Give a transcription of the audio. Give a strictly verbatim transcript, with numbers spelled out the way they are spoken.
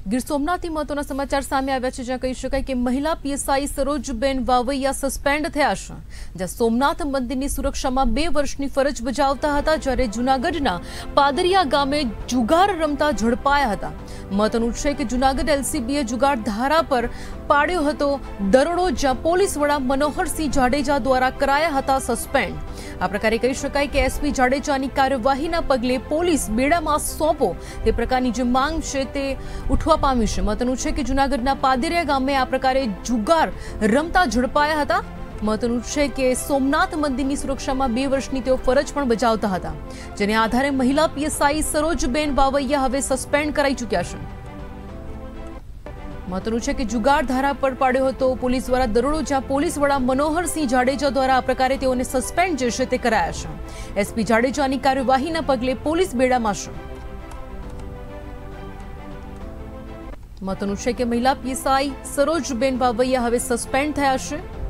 ગીર સોમનાથથી મહત્વના સમાચાર સામે આવ્યા છે, જ્યાં કહી શકાય કે મહિલા પીએસઆઈ સરોજબેન વાવૈયા સસ્પેન્ડ થયા છે, જ્યાં સોમનાથ મંદિરની સુરક્ષામાં બે વર્ષની ફરજ બજાવતા હતા, જ્યારે જૂનાગઢના પાદરિયા ગામે જુગાર રમતા ઝડપાયા હતા। મહત્વનું છે કે જૂનાગઢ એલસીબીએ જુગાર ધારા પર પાડ્યો હતો દરોડો, જ્યાં પોલીસ વડા મનોહરસિંહ જાડેજા દ્વારા કરાયા હતા સસ્પેન્ડ। આ પ્રકારે કહી શકાય કે એસપી જાડેજાની કાર્યવાહીના પગલે પોલીસ બેડામાં સોંપો તે પ્રકારની જે માંગ છે તે ઉઠવા પામી છે। મહત્વનું છે કે જૂનાગઢના પાદરિયા ગામે આ પ્રકારે જુગાર રમતા ઝડપાયા હતા। મહત્વનું છે કે સોમનાથ મંદિરની સુરક્ષામાં બે વર્ષની તેઓ ફરજ પણ બજાવતા હતા, જેને આધારે મહિલા પીએસઆઈ સરોજબેન વાવૈયા હવે સસ્પેન્ડ કરાઈ ચૂક્યા છે। મહત્વનું છે કે જુગાર ધારા પર પાડ્યો હતો પોલીસ દ્વારા દરોડો, જ્યાં પોલીસ વડા મનોહરસિંહ જાડેજા દ્વારા આ પ્રકારે તેઓને સસ્પેન્ડ જે છે તે કરાયા છે। એસપી જાડેજાની કાર્યવાહીના પગલે પોલીસ બેડામાં છે। મહત્વનું છે કે મહિલા પીએસઆઈ સરોજબેન વાવૈયા હવે સસ્પેન્ડ થયા છે।